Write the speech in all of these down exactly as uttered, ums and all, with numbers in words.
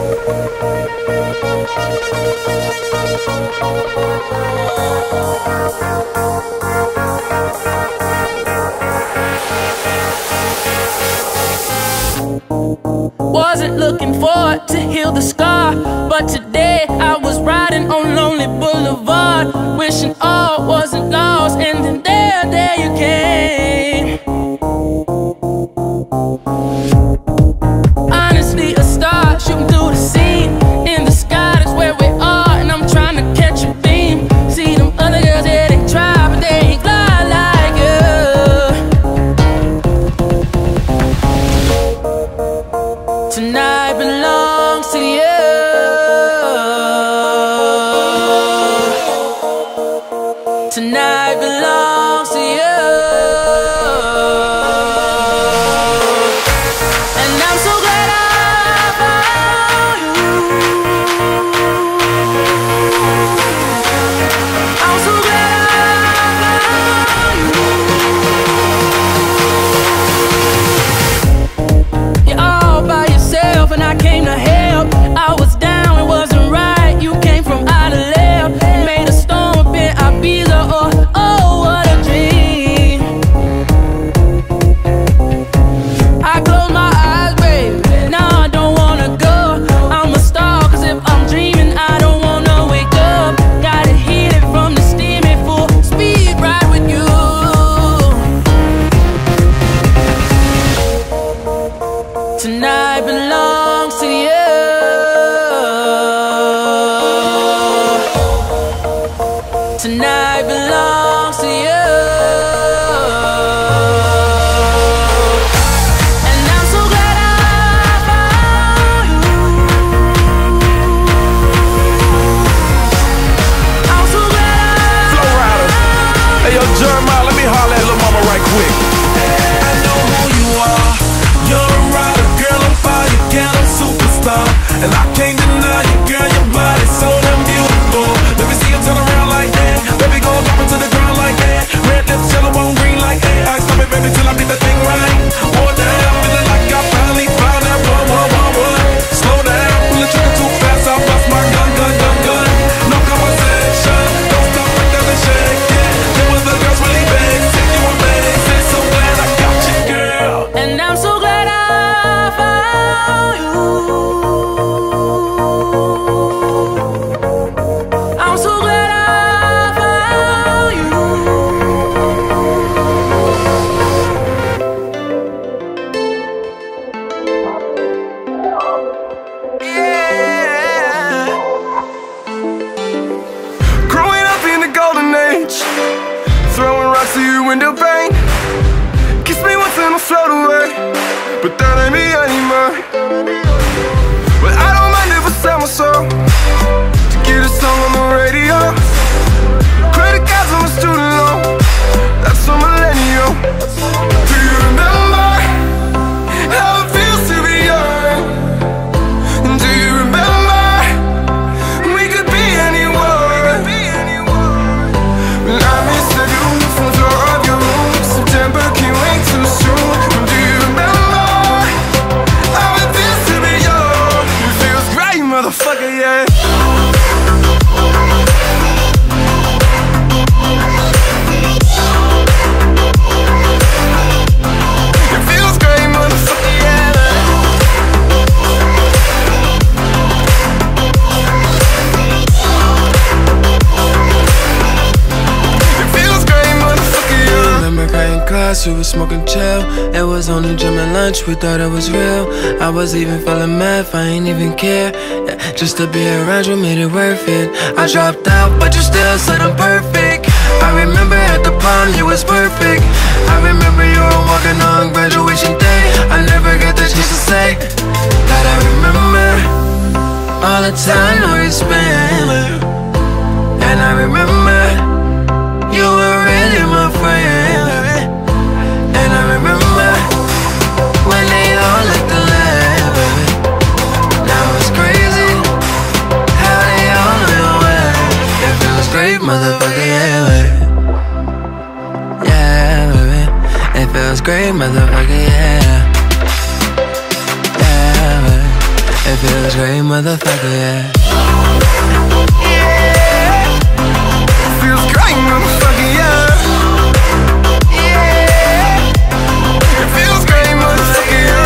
Wasn't looking forward to heal the scar, but today I was riding on Lonely Boulevard, wishing all wasn't lost, and then there, there you came. Honestly, a star shooting through the scene. In the sky, that's where we are, and I'm trying to catch a beam. See them other girls, yeah, they try, but they ain't glide like you. Tonight belongs to you. Tonight belongs to you. And I'm so glad I found you. I'm so glad I found you. You're all by yourself and I came to help. I was down, it wasn't right. You came from out of left, made a storm up in Ibiza. Oh, oh, what a dream. I close my eyes, baby, now I don't wanna go. I'm a star, cause if I'm dreaming, I don't wanna wake up. Gotta hit it from the steamy full speed ride with you. Tonight belongs to you. Tonight belongs to you. And I'm so glad I found you. I'm so glad I Flow Rider. Hey, yo, Jeremiah, let me holler at Lil' Mama right quick. I know who you are. You're a rider, girl, I'm fire, girl, I'm superstar. And I can't deny you, girl, your body's so damn beautiful. Let me see you turn around like that. Baby, go drop it to the ground like that. Red lips, yellow on green like that. I stop it, baby, till I get that thing right. Oh, damn, feeling like I finally found that one, one, one, one. Slow down, pull the trigger too fast, I'll bust my gun, gun, gun, gun. No conversation, don't stop right there and shake it. There was the girls really big, sick you amazing. So glad I got you, girl. And I'm so glad I found you. I'm so glad I found you. Yeah. Growing up in the golden age, throwing rocks to you in the pain. Kiss me once and I'll float away, but that ain't me anymore. But I don't mind if I sell my soul to get a song on the radio. Credit cards on my student loan, that's a millennial. Do you remember how it feels to be young? Do you remember we could be anyone? I miss the view from the floor of your room. September can't wait too soon. Do you remember how it feels to be young? It feels great, motherfucker, yeah. It feels great, motherfucker, yeah. It feels great, motherfucker, yeah. Remember cutting class, we was smoking chill. It was only gym and lunch, we thought it was real. I was even feeling math, I ain't even care. Yeah, just to be around you made it worth it. I dropped out, but you still said I'm perfect. I remember at the prom, you was perfect. I remember you were walking on graduation day. I never got the chance to say that I remember all the time we spent. And I remember you were really my friend. And I remember when they all looked alive. Now it's crazy how they all went away. It feels great, motherfucker, yeah, baby. Yeah, baby. It feels great, motherfucker, yeah. Yeah, baby. It feels great, motherfucker, yeah. Yeah. Feels great, motherfucker, yeah. Yeah. It feels great, motherfucker, yeah.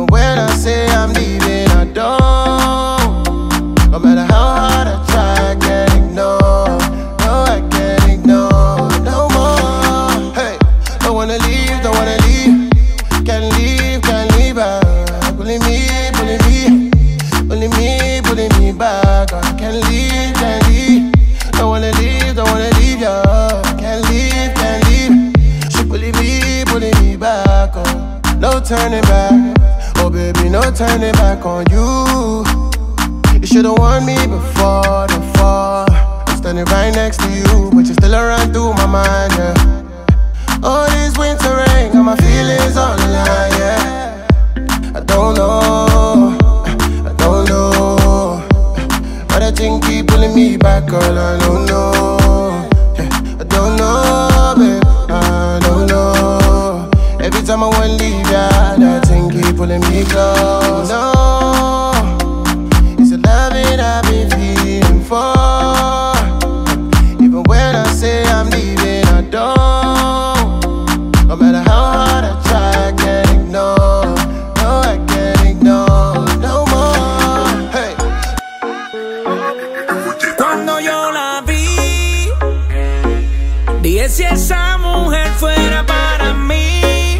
No matter how hard I try, I can't turning back. Oh baby, no turning back on you. You should've warned me before the fall. I'm standing right next to you, but you still around through my mind, yeah. All this winter rain got my feelings on the line, yeah. I don't know, I don't know, but I think keep pulling me back, girl, I don't know, yeah. I don't know, babe, I don't know. Every time I wanna leave, yeah, that thing keep pulling me close. No, it's a loving I've been feeling for. Even when I say I'm leaving, I don't. No matter how hard I try, I can't ignore. No, I can't ignore no more. Hey. Cuando yo la vi, dije si esa mujer fuera para mí.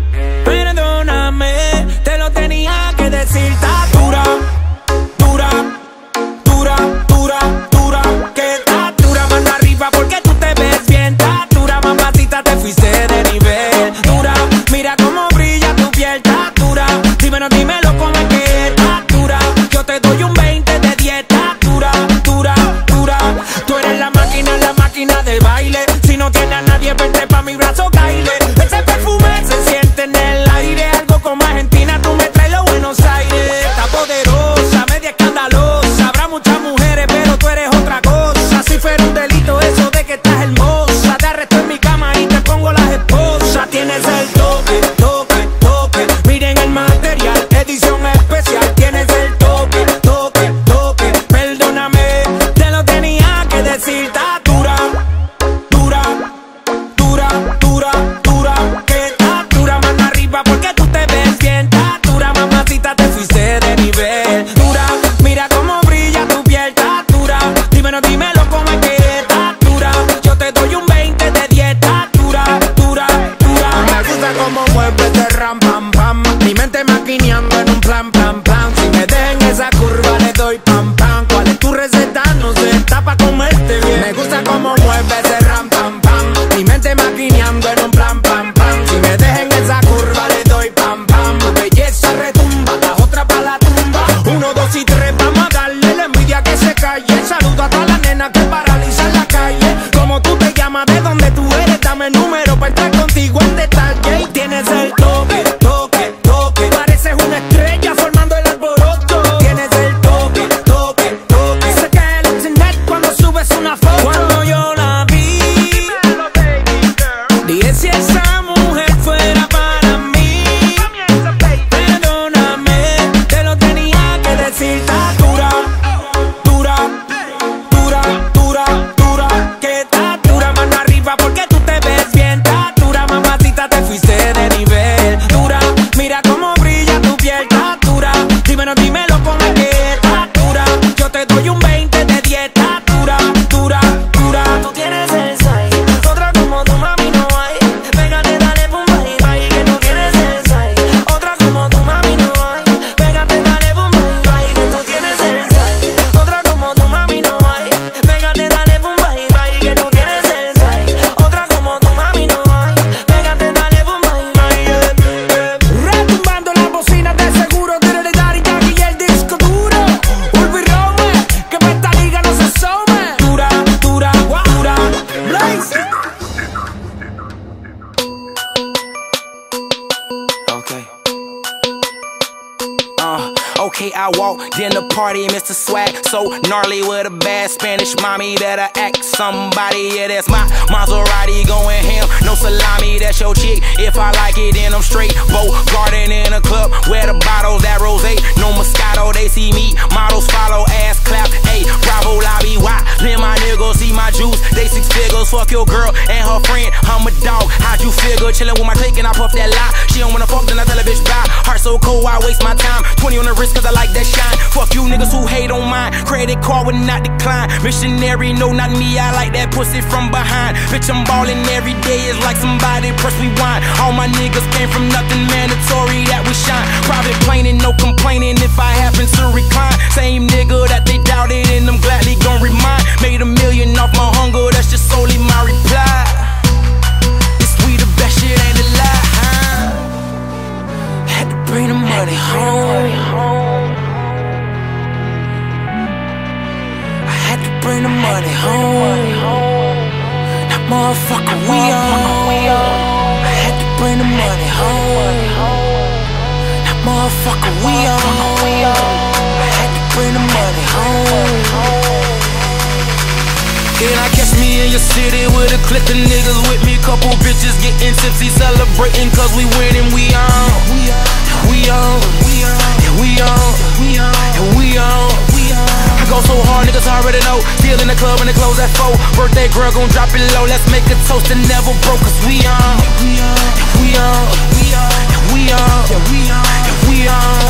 Perdóname, te lo tenía que decir. Está dura, dura, dura, dura, dura. Que está dura, manda arriba porque tú te ves bien. Está dura, mamacita, te fuiste de nivel. Dura, mira cómo brilla tu piel. Está dura, dímelo, dímelo cómo es que está dura. Yo te doy un veinte de dieta. Dura, dura, dura. Tú eres la máquina, la máquina de baile. Si no tienes a nadie, vente pa' mi brazo, caile. Ese perfume se siente en el aire. Algo como Argentina, tú me traes los Buenos Aires. Está poderosa, media escandalosa. Habrá muchas mujeres, pero tú eres otra cosa. Si fuera un delito eso de que estás hermosa, te arresto en mi cama y te pongo las esposas. Tienes el toque, toque, toque. Miren el material, edición especial. Tienes el toque, toque, toque. Perdóname, te lo tenía que decir. Está dura, dura, dura, dura, dura. Que está dura, mano arriba porque tú te ves bien. Está dura, mamacita, te fuiste de nivel. Dura, mira cómo brilla tu piel. Está dura, dímelo, dímelo cómo es que está dura. Yo te doy un veinte de dieta. Dura, dura, dura. Me gusta cómo mueves ese ram, pam, pam. Mi mente maquineando en un plan, plan, plan. Si me dejan esa curva le doy pam, pam. ¿Cuál es tu receta? No sé, está pa' comerte bien. Me gusta cómo mueves ese ram, pam, pam. Mi mente maquineando en un plan, pam, pam. Si me dejan esa curva le doy pam, pam. Belleza retumba, la otra pa' la tumba. Uno, dos y tres, vamos a darle la envidia que se calle. Saludo a todas las nenas que paralizan la calle. Como tú te llamas, de dónde tú eres, dame el número para estar contigo en detalle. Y tienes el toque, toque, toque. Pareces una estrella formando el alboroto. Tienes el toque, toque, toque. Se cae el internet cuando subes una foto. Cuando yo la vi, dije si esa mujer fuera para mí. Perdóname, te lo tenía que decir. Está dura, dura, dura, dura, dura. Que está dura, mano arriba porque tú te ves bien. Está dura, mamacita, te fuiste de nivel. Dura, mira cómo brilla tu piel. Está dura, dímelo, dímelo cómo es que está dura. Yo te doy un veinte de dieta. Dura, dura, dura. Tú tienes el size, otra como tu mami no hay. Pégate, dale pum, bye, bye, que tú tienes el size. Otra como tu mami no hay. Pégate, dale pum, bye, bye, que tú tienes el size. Otra como tu mami no hay. Pégate, dale pum, bye, bye, que tú tienes el size. Otra como tu mami no hay. Pégate, dale pum, bye, bye, yeah, yeah. Retumbando las bocinas de seguro. Tírale, Daddy Yankee y el disco duro. Ulvi Rome, que pa' esta liga no se some. Dura, dura, dura. Blaze. Okay. Uh, okay, I walked in the party, Mister Swag, so gnarly with a bad Spanish mommy. Better act somebody, yeah, that's my Maserati going ham. No salami, that's your chick. If I like it, then I'm straight. Boat garden in a club, where the bottles that rose. No Moscato, they see me, models follow, ass clap. Hey, Bravo lobby, why? Then my niggas see my juice, they six figures. Fuck your girl and her friend, I'm a dog. How'd you figure? Chillin' with my clique and I puff that lie. She don't wanna fuck, then I tell a bitch bye. Heart so cold, I waste my time. twenty on the wrist, cause I like that shine. Fuck you niggas who hate on mine. Credit card would not decline. Missionary, no, not me, I like that pussy from behind. Bitch, I'm ballin' every day, it's like somebody press rewind. All my niggas came from nothing, mandatory that we shine. Private planing, no complaining if I happen to recline. Same nigga that they doubted and I'm gladly gon' remind. Made a million off my hunger, that's just solely my reply. It's sweet, the best shit ain't a lie, huh? Motherfucker, we on. I had to bring the money home. That motherfucker, we on. I had to bring the money home. Can I catch me in your city with a clique of niggas with me? Couple bitches getting tipsy, celebrating cause we winning. We on. We on. Yeah, we on. And we on. I go so hard, niggas already know. Still in the club and they close at four. Birthday girl gon' drop it low. Let's make a toast and never broke. Cause we on. We on. We on. We on. We on. We on.